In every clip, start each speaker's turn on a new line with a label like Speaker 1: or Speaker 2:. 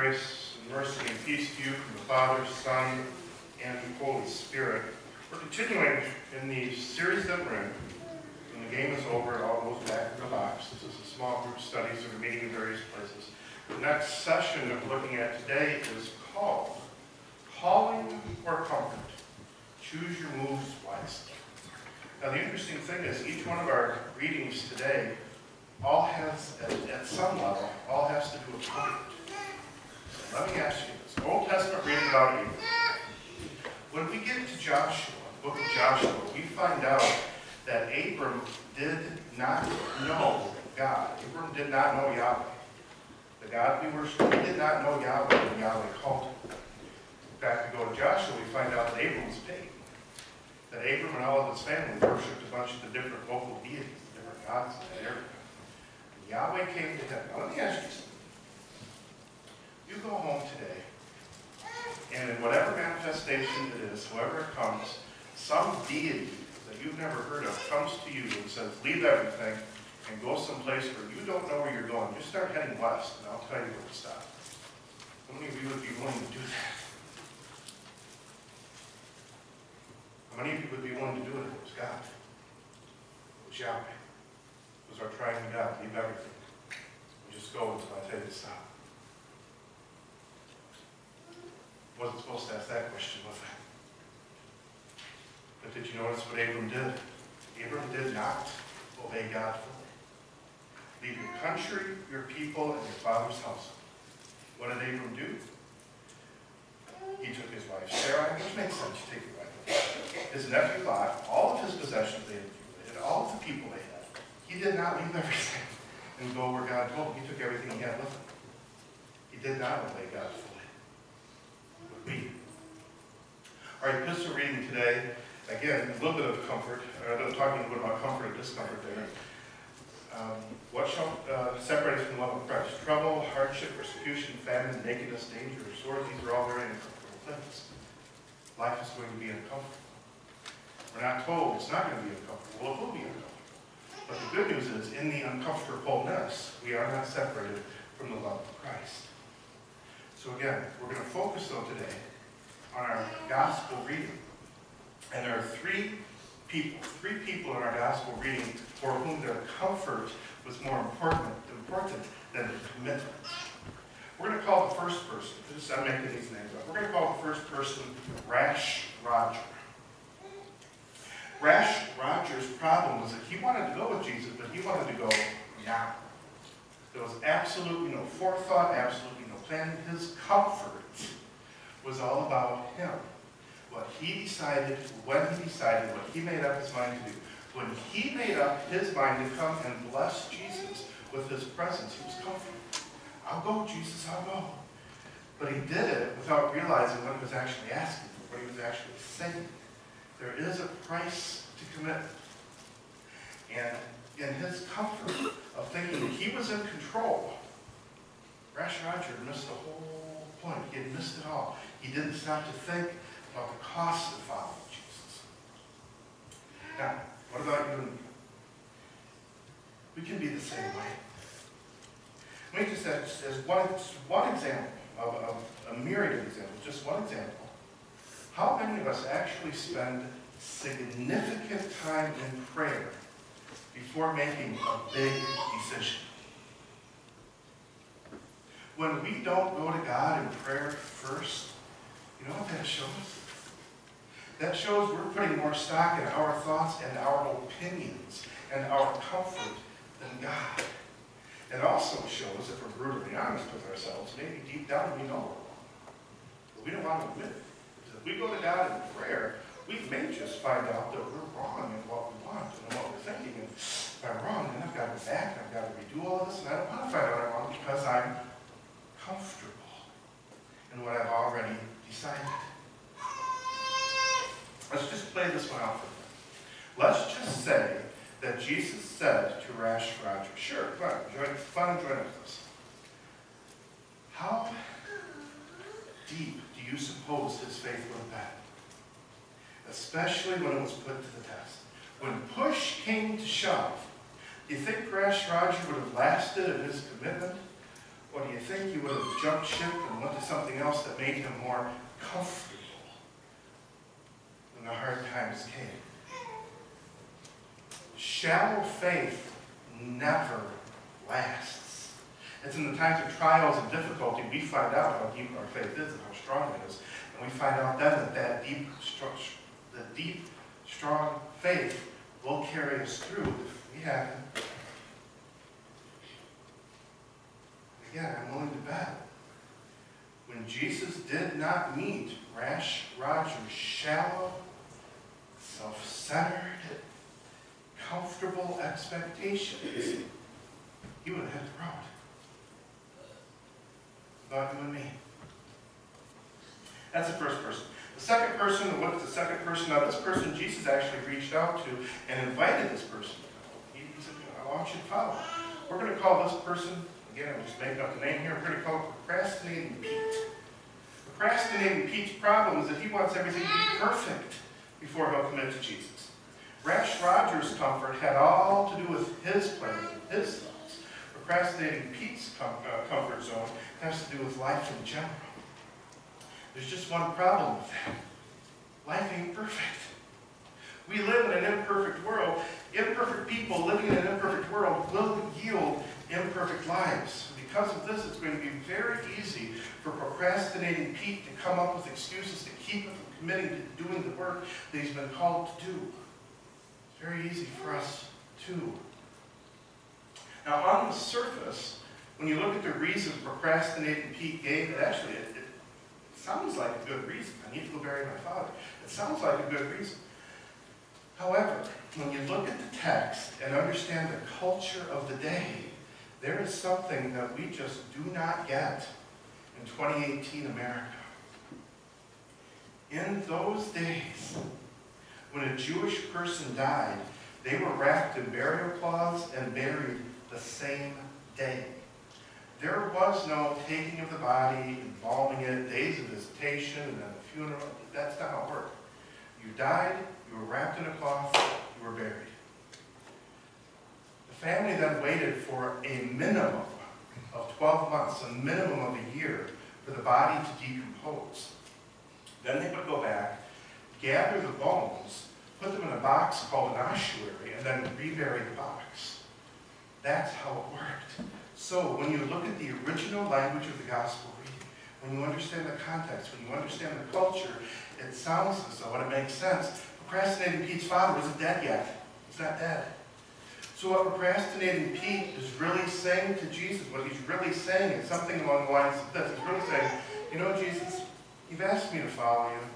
Speaker 1: Grace and mercy and peace to you from the Father, Son, and Holy Spirit. We're continuing in the series that we're in. When the game is over, it all goes back in the box. This is a small group studies that are meeting in various places. The next session that we're looking at today is called Calling or Comfort. Choose your moves wisely. Now the interesting thing is each one of our readings today all has, at some level, all has to do with comfort. So let me ask you this. Old Testament reading about Abram. When we get to Joshua, the book of Joshua, we find out that Abram did not know God. Abram did not know Yahweh. The God we worship, he did not know Yahweh when Yahweh called him. In fact, we go to Joshua, we find out that Abram was pagan. That Abram and all of his family worshipped a bunch of the different local deities, different gods in that area. And Yahweh came to him. Now let me ask you something. You go home today, and in whatever manifestation it is, whoever it comes, some deity that you've never heard of comes to you and says, leave everything and go someplace where you don't know where you're going. You start heading west, and I'll tell you where to stop. How many of you would be willing to do that? How many of you would be willing to do it if it was God? It was Yahweh. It was our triune God. Leave everything. We just go until I tell you to stop. Wasn't supposed to ask that question, was I? But did you notice what Abram did? Abram did not obey God fully. Leave your country, your people, and your father's house. What did Abram do? He took his wife Sarai, which makes sense. You take your wife. His nephew Lot, all of his possessions they had accumulated, all of the people they had. He did not leave everything and go where God told him. He took everything he had with him. He did not obey God fully. All right, epistle reading today, again, a little bit of comfort. I'm talking a little bit about comfort and discomfort there. What shall separate us from the love of Christ? Trouble, hardship, persecution, famine, nakedness, danger, or sword. These are all very uncomfortable things. Life is going to be uncomfortable. We're not told it's not going to be uncomfortable. Well, it will be uncomfortable. But the good news is, in the uncomfortableness, we are not separated from the love of Christ. So again, we're going to focus, though, today on our gospel reading. And there are three people in our gospel reading for whom their comfort was more important than their commitment. We're going to call the first person, I'm making these names up, we're going to call the first person Rash Roger. Rash Roger's problem was that he wanted to go with Jesus, but he wanted to go now. There was absolutely no forethought, absolutely no planning. His comfort was all about him. What he decided, when he decided, what he made up his mind to do. When he made up his mind to come and bless Jesus with his presence, he was comfortable. I'll go, Jesus, I'll go. But he did it without realizing what he was actually asking for, what he was actually saying. There is a price to commitment. And in his comfort of thinking that he was in control, Rash Roger missed the whole point. He had missed it all. He didn't stop to think about the cost of following Jesus. Now, what about you and me? We can be the same way. Let me just as one example of a myriad of examples, just one example. How many of us actually spend significant time in prayer before making a big decision? When we don't go to God in prayer first, you know what that shows? That shows we're putting more stock in our thoughts and our opinions and our comfort than God. It also shows, if we're brutally honest with ourselves, maybe deep down we know we're wrong. But we don't want to admit it. Because if we go to God in prayer, we may just find out that we're wrong in what we want and what we're thinking. And if I'm wrong, then I've got to go back and I've got to redo all of this. And I don't want to find out I'm wrong because I'm comfortable in what I've already decided. Let's just play this one out for a minute. Let's just say that Jesus said to Rash Roger, sure, come on, join with us. How deep do you suppose his faith would have been? Especially when it was put to the test. When push came to shove, do you think Rash Roger would have lasted in his commitment? Or do you think he would have jumped ship and went to something else that made him more comfortable when the hard times came? Shallow faith never lasts. It's in the times of trials and difficulty we find out how deep our faith is and how strong it is. And we find out then that deep, strong faith will carry us through if we have it. Again, I'm willing to bet when Jesus did not meet Rash Roger's shallow, self-centered, comfortable expectations, he would have hit the road. About you and me. That's the first person. The second person, what is the second person? Now, this person Jesus actually reached out to and invited this person. He said, I want you to follow. We're going to call this person, again, I'm just making up the name here, we're going to call it Procrastinating Pete. Procrastinating Pete's problem is that he wants everything to be perfect before he'll commit to Jesus. Rash Roger's comfort had all to do with his plans, his thoughts. Procrastinating Pete's comfort zone has to do with life in general. There's just one problem with that. Life ain't perfect. We live in an imperfect world. Imperfect people living in an imperfect world will yield imperfect lives. Because of this, it's going to be very easy for procrastinating Pete to come up with excuses to keep him from committing to doing the work that he's been called to do. It's very easy for us too. Now, on the surface, when you look at the reasons procrastinating Pete gave, it sounds like a good reason. I need to go bury my father. It sounds like a good reason. However, when you look at the text and understand the culture of the day, there is something that we just do not get in 2018 America. In those days, when a Jewish person died, they were wrapped in burial cloths and buried the same day. There was no taking of the body, embalming it, days of visitation, and then a funeral. That's not how it worked. You died, you were wrapped in a cloth, you were buried. The family then waited for a minimum of 12 months, a minimum of a year, for the body to decompose. Then they would go back, gather the bones, put them in a box called an ossuary, and then rebury the box. That's how it worked. So when you look at the original language of the gospel reading, when you understand the context, when you understand the culture, it sounds as though, and it makes sense, procrastinating Pete's father wasn't dead yet. He's not dead. So what procrastinating Pete is really saying to Jesus, what he's really saying is something along the lines of this. He's really saying, you know, Jesus, you've asked me to follow you.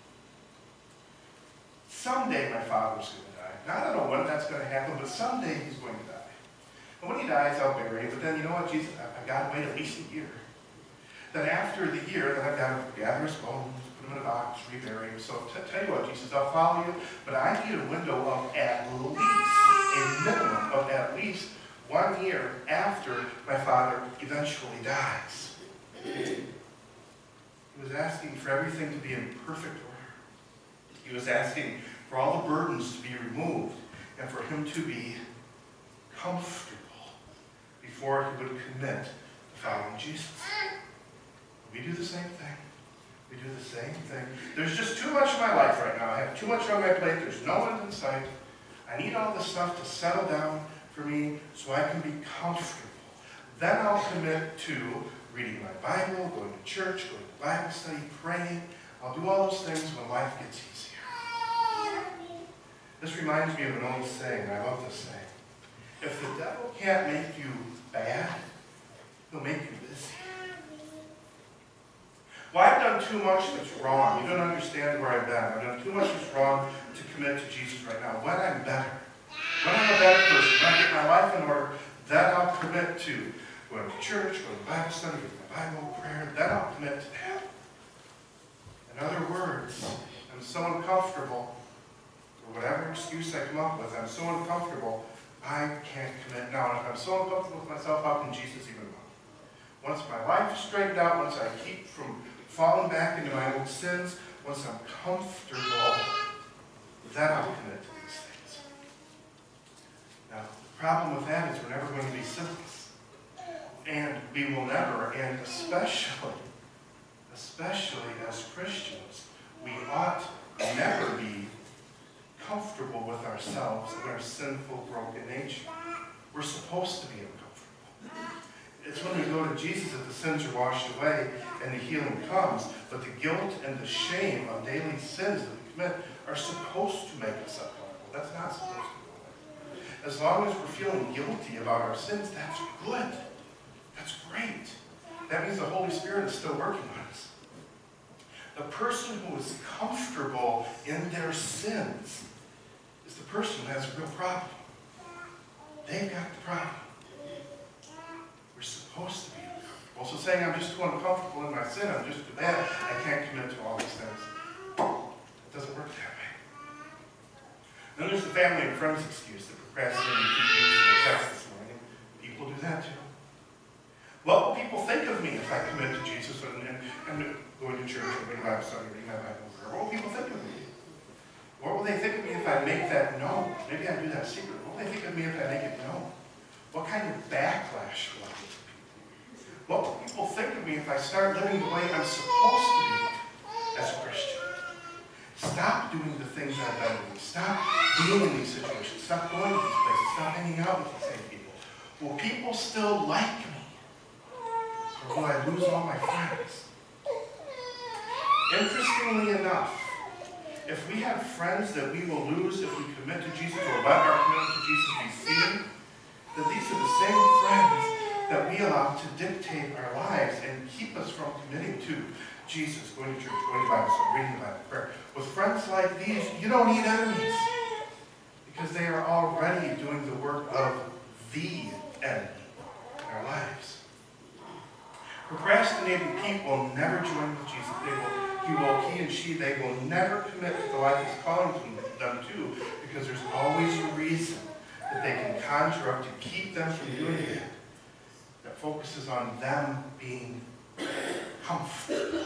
Speaker 1: Someday my father's going to die. Now, I don't know when that's going to happen, but someday he's going to die. And when he dies, I'll bury him. But then, you know what, Jesus, I've got to wait at least a year. Then after the year, then I've got to gather his bones, put them in a box, rebury him. So tell you what, Jesus, I'll follow you, but I need a window of at least, a minimum of at least 1 year after my father eventually dies. He was asking for everything to be in perfect order. He was asking for all the burdens to be removed and for him to be comfortable before he would commit to following Jesus. We do the same thing. We do the same thing. There's just too much in my life right now. I have too much on my plate. There's no end in sight. I need all this stuff to settle down for me so I can be comfortable. Then I'll commit to reading my Bible, going to church, going to Bible study, praying. I'll do all those things when life gets easier. This reminds me of an old saying. I love this saying. If the devil can't make you bad, he'll make you busy. Well, I've done too much that's wrong. You don't understand where I've been. I've done too much that's wrong to commit to Jesus right now. When I'm better, when I'm a better person, when I get my life in order, then I'll commit to going to church, going to Bible study, reading my Bible, prayer. Then I'll commit to that. In other words, I'm so uncomfortable, for whatever excuse I come up with, I'm so uncomfortable, I can't commit now. If I'm so uncomfortable with myself, how can Jesus even love? Once my life is straightened out, once I keep from falling back into my old sins, once I'm comfortable, then I'll commit to these things. Now, the problem with that is we're never going to be sinless. And we will never, and especially as Christians, we ought never be comfortable with ourselves and our sinful, broken nature. We're supposed to be uncomfortable. It's when we go to Jesus that the sins are washed away and the healing comes, but the guilt and the shame of daily sins that we commit are supposed to make us uncomfortable. That's not supposed to be. As long as we're feeling guilty about our sins, that's good. That's great. That means the Holy Spirit is still working on us. The person who is comfortable in their sins is the person who has a real problem. They've got the problem. We're supposed to be uncomfortable. So saying I'm just too uncomfortable in my sin, I'm just too bad, I can't commit to all these things. It doesn't work that way. Then there's the family and friends excuse that procrastinating and keep using the text this morning. People do that too. What will people think of me if I commit to Jesus and going to church and reading Bible study, reading my Bible? What will people think of me? What will they think of me if I make that known? Maybe I do that secretly. What will they think of me if I make it known? What kind of backlash will I get to people? What will people think of me if I start living the way I'm supposed to be as a Christian? Stop doing the things I've been doing. Stop being in these situations. Stop going to these places. Stop hanging out with the same people. Will people still like me? Or will I lose all my friends? Interestingly enough, if we have friends that we will lose if we commit to Jesus or let our commitment to Jesus be seen, that these are the same friends that we allow to dictate our lives and keep us from committing to Jesus, going to church, going to Bible study, reading the Bible, prayer. With friends like these, you don't need enemies because they are already doing the work of the enemy in our lives. Procrastinating people never join with Jesus. He and she, they will never commit to the life He's calling them to because there's always a reason that they can conjure up to keep them from doing it that focuses on them being comfortable.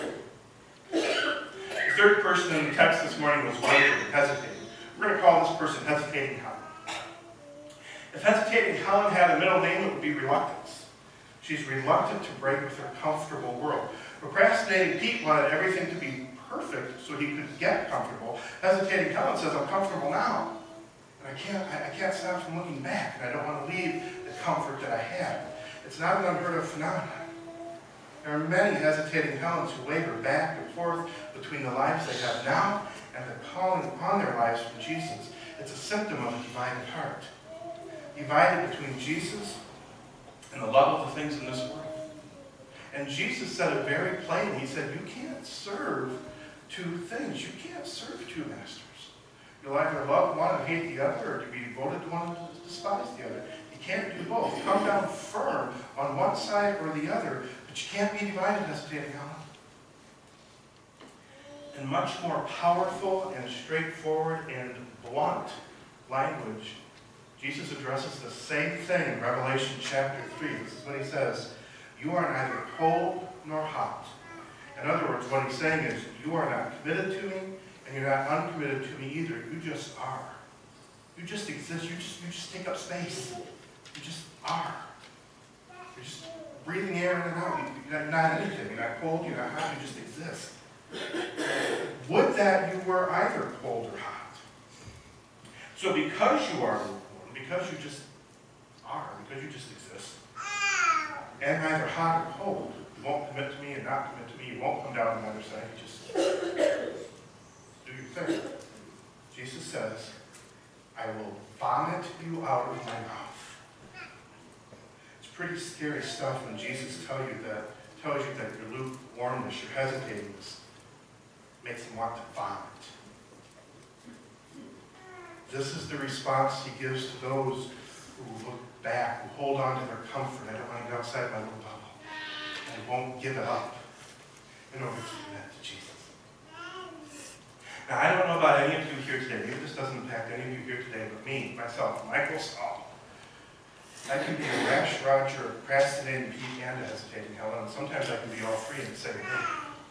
Speaker 1: The third person in the text this morning was wavering, hesitating. We're going to call this person Hesitating Helen. If Hesitating Helen had a middle name, it would be Reluctance. She's reluctant to break with her comfortable world. Procrastinating Pete wanted everything to be perfect so he could get comfortable. Hesitating Helen says, I'm comfortable now. And I can't stop from looking back, and I don't want to leave the comfort that I have. It's not an unheard of phenomenon. There are many hesitating Helens who waver back and forth between the lives they have now and the calling upon their lives from Jesus. It's a symptom of a divided heart. Divided between Jesus and the love of the things in this world. And Jesus said it very plainly. He said, you can't serve two things. You can't serve two masters. You'll either love one and hate the other, or to be devoted to one and despise the other. You can't do both. Come down firm on one side or the other, but you can't be divided, hesitating Helen. In much more powerful and straightforward and blunt language, Jesus addresses the same thing in Revelation chapter 3. This is what he says, you are neither cold nor hot. In other words, what he's saying is, you are not committed to me, and you're not uncommitted to me either. You just are. You just exist. You just take up space. You just are. You're just breathing air in and out. You're not anything. You're not cold, you're not hot, you just exist. Would that you were either cold or hot. So because you are lukewarm, because you just are, because you just exist, and neither hot or cold, you won't commit to me and not commit to me, you won't come down on the other side, you just do your thing. Jesus says, I will vomit you out of my mouth. It's pretty scary stuff when Jesus tells you that your lukewarmness, your hesitatingness, makes him want to vomit. This is the response he gives to those who look back, who hold on to their comfort. I don't want to get outside my little bubble. And won't give it up in order to commit to Jesus. Now, I don't know about any of you here today. Maybe this doesn't impact any of you here today, but me, myself, Michael Stahl. I can be a rash Roger, a procrastinating Pete, and a hesitating Helen. And sometimes I can be all three and say, hey.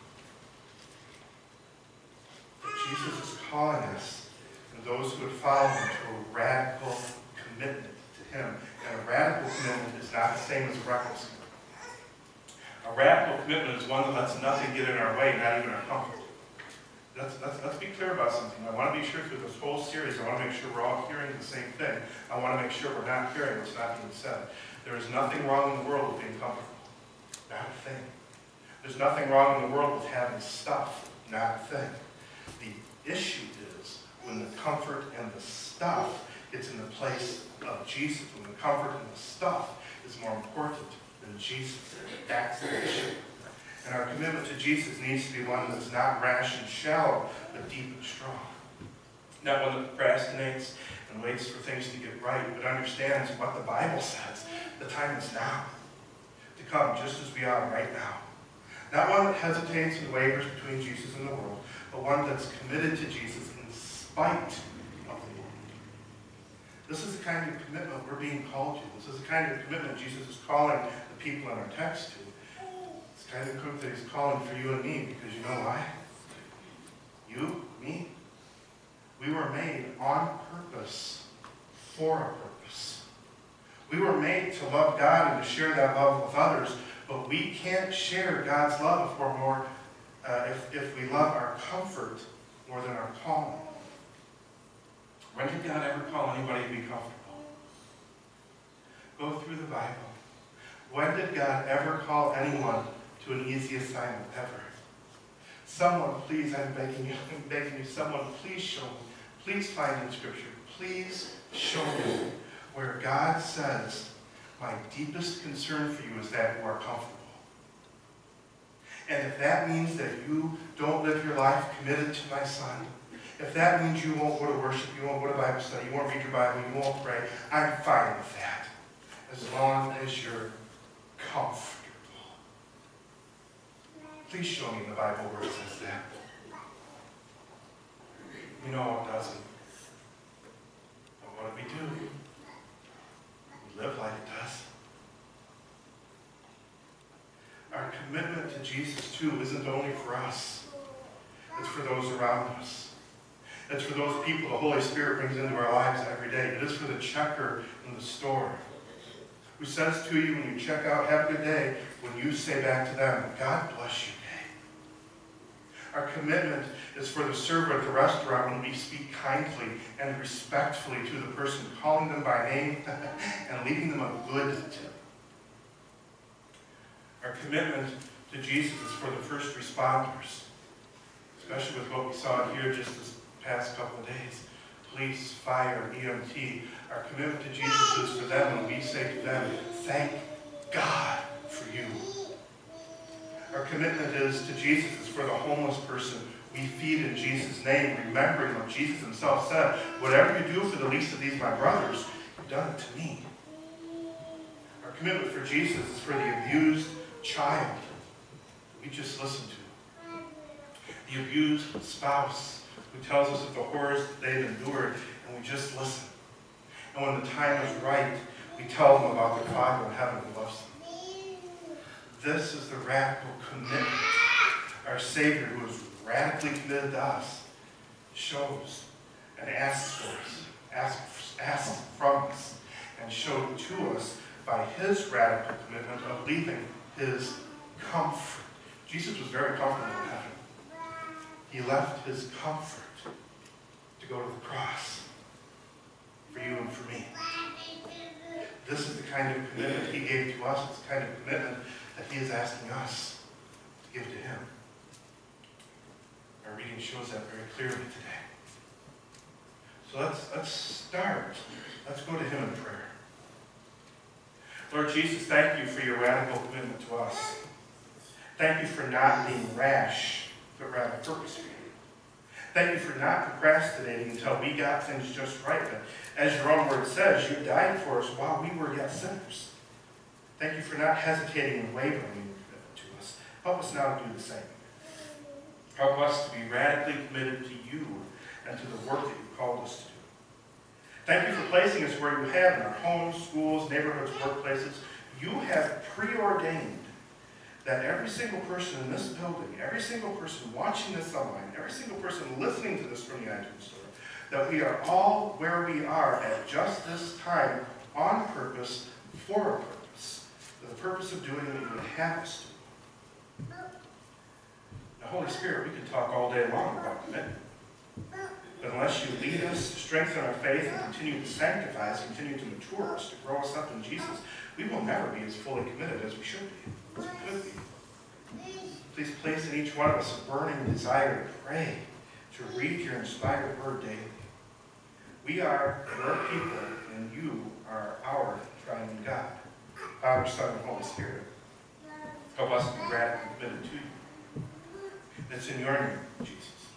Speaker 1: But Jesus is calling us, and those who would follow him, to a radical commitment to Him. And a radical commitment is not the same as a reckless commitment. A radical commitment is one that lets nothing get in our way, not even our comfort. Let's be clear about something. I want to be sure through this whole series, I want to make sure we're all hearing the same thing. I want to make sure we're not hearing what's not being said. There is nothing wrong in the world with being comfortable. Not a thing. There's nothing wrong in the world with having stuff. Not a thing. The issue is when the comfort and the stuff gets in the place of Jesus, when the comfort and the stuff is more important than Jesus. That's the issue. And our commitment to Jesus needs to be one that's not rash and shallow, but deep and strong. Not one that procrastinates and waits for things to get right, but understands what the Bible says. The time is now to come just as we are right now. Not one that hesitates and wavers between Jesus and the world, but one that's committed to Jesus in spite of the world. This is the kind of commitment we're being called to. This is the kind of commitment Jesus is calling the people in our text to. It's the kind of commitment that He's calling for you and me, because you know why? You, me, we were made on purpose for a purpose. We were made to love God and to share that love with others, but we can't share God's love if we love our comfort more than our calling. When did God ever call anybody to be comfortable? Go through the Bible. When did God ever call anyone to an easy assignment ever? Someone, please, I'm begging you, someone, please show me. Please find in Scripture, please show me where God says, my deepest concern for you is that you are comfortable. And if that means that you don't live your life committed to my Son, if that means you won't go to worship, you won't go to Bible study, you won't read your Bible, you won't pray, I'm fine with that. As long as you're comfortable. Please show me in the Bible where it says that. You know it doesn't. But what do we do? We live like it does. Our commitment to Jesus, too, isn't only for us. It's for those around us. It's for those people the Holy Spirit brings into our lives every day. It is for the checker in the store who says to you when you check out, have a good day, when you say back to them, God bless you day. Our commitment is for the server at the restaurant when we speak kindly and respectfully to the person, calling them by name and leaving them a good tip. Our commitment to Jesus is for the first responders, especially with what we saw here just this past couple of days. Police, fire, EMT. Our commitment to Jesus is for them when we say to them, thank God for you. Our commitment is to Jesus is for the homeless person we feed in Jesus' name, remembering what Jesus himself said, whatever you do for the least of these my brothers, you've done it to me. Our commitment for Jesus is for the abused child we just listened to. The abused spouse who tells us of the horrors that they've endured, and we just listen. And when the time is right, we tell them about their Father in heaven who loves them. This is the radical commitment our Savior, who is radically committed to us, shows and asks for us, asks from us, and showed to us by his radical commitment of leaving his comfort. Jesus was very comfortable in heaven. He left his comfort to go to the cross for you and for me. This is the kind of commitment he gave to us. It's the kind of commitment that he is asking us to give to him. Our reading shows that very clearly today. So let's start. Let's go to him in prayer. Lord Jesus, thank you for your radical commitment to us. Thank you for not being rash, but rather purposeful. Thank you for not procrastinating until we got things just right. But as your own word says, you died for us while we were yet sinners. Thank you for not hesitating and wavering in your commitment to us. Help us now to do the same. Help us to be radically committed to you and to the work that you've called us to do. Thank you for placing us where you have in our homes, schools, neighborhoods, workplaces. You have preordained that every single person in this building, every single person watching this online, every single person listening to this from the iTunes store, that we are all where we are at just this time on purpose, for a purpose, for the purpose of doing what you would have us do. The Holy Spirit, we can talk all day long about commitment. But unless you lead us, strengthen our faith, and continue to sanctify us, continue to mature us, to grow us up in Jesus, we will never be as fully committed as we should be, as we could be. Please place in each one of us a burning desire to pray, to read your inspired word daily. We are your people, and you are our triune God, Father, Son, and Holy Spirit. Help us to be radically committed to you. It's in your name, Jesus.